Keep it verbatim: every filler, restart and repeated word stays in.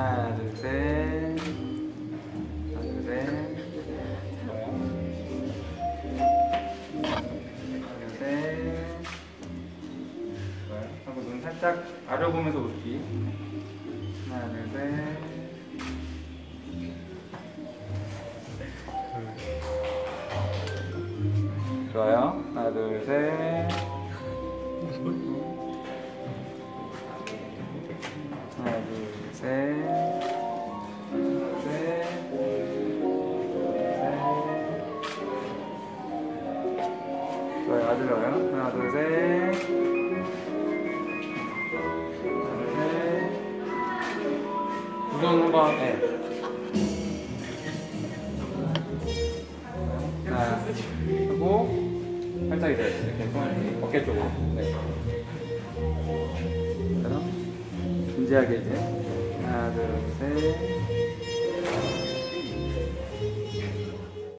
하나, 둘, 셋. 하나, 둘, 셋. 좋아요. 하나, 둘, 셋. 좋아요. 하고 눈 살짝 아려보면서 웃기. 하나, 둘, 셋. 좋아요. 하나, 둘, 셋. 하나, 둘, 셋. 하나, 셋. 셋. 좋아요. 아들려요. 하나, 둘, 셋. 하나, 둘, 셋. 우선 한번, 네. 하나, 하고, 살짝 이제 이렇게 손을 어깨 쪽으로. 네. 그럼 진지하게 이제 하나, 둘, 셋.